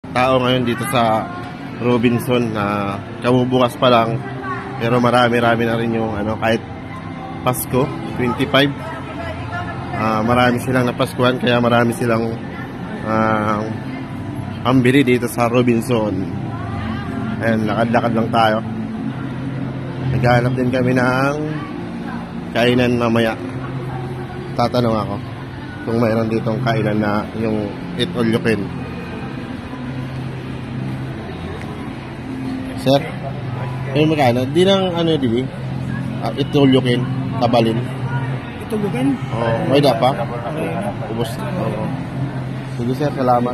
tao ngayon dito sa Robinson na kabubukas pa lang. Pero marami-rami na rin yung ano, kahit Pasko, 25. Marami silang napaskuhan kaya marami silang pambili dito sa Robinson. Ayan, lakad-lakad lang tayo. Naghahanap din kami ng kainan mamaya. Tatanong ako kung mayroon ditong kainan na yung eat all you can. Sir, ayun magkano? Di nang ano din eat all you can, kabalin. Ito lugan? Oh, may da pa? Ubos. Oo. Sige sir, salamat.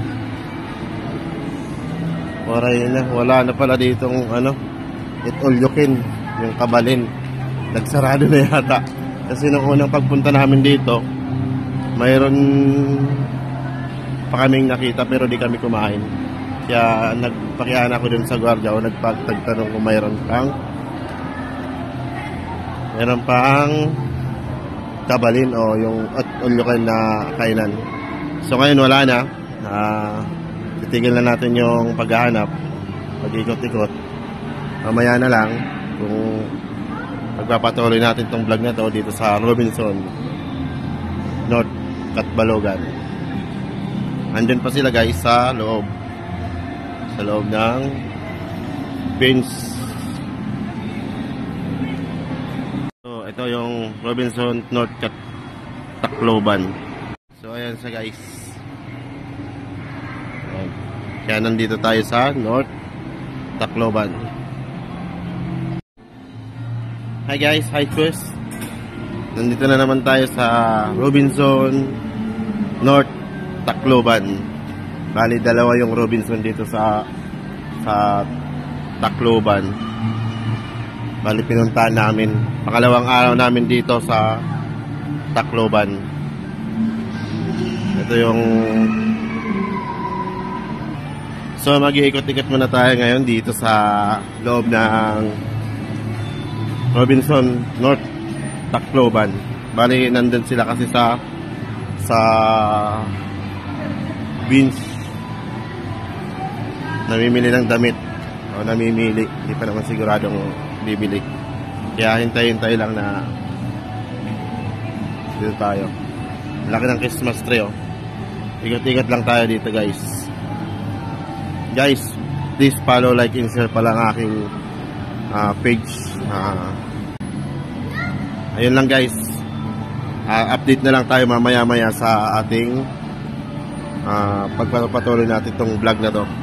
Wala na pala ditong ano, eat all you can, yung kabalin. Nagsarado na yata. Kasi nung unang pagpunta namin dito, mayroon pa kaming nakita pero di kami kumain. Kaya nagpakiana ako dun sa gwardiya o nagpagtanong kung mayroon pang kabalin o yung ulyukan na kainan. So ngayon wala na. Titigil na natin yung paghahanap, pag-ikot-ikot. Mamaya na lang kung pagpapatuloy natin tong vlog na to dito sa Robinson North Catbalogan. Andun pa sila guys sa loob ng bench. So ito yung Robinson North Tacloban. So ayan sa guys. Ayan. Kaya nandito tayo sa North Tacloban. Hi guys, hi first. Nandito na naman tayo sa Robinson North Tacloban. Bali dalawa yung Robinson dito sa Tacloban. Bali pinuntahan namin. Pangalawang araw namin dito sa Tacloban. Ito yung so mag-iikot-ikot muna tayo ngayon dito sa loob ng Robinson North Tacloban. Bali nandun sila kasi sa beans. Namimili ng damit o namimili, hindi pa naman siguradong bibili. Kaya hintay-hintay lang na dito tayo. Laki ng Christmas tree oh. Ikot-ikot lang tayo dito guys. Guys, please follow, like, and share pala ang aking page. Ayun lang guys. Update na lang tayo mamaya-maya sa ating pagpapatuloy natin itong vlog na to.